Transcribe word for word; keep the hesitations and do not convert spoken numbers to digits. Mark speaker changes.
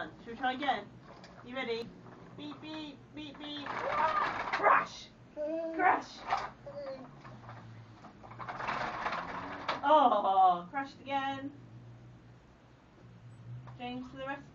Speaker 1: done. Should we try again? You ready? Beep, beep, beep, beep. Crash! Crash! Oh, crashed again. James to the rescue.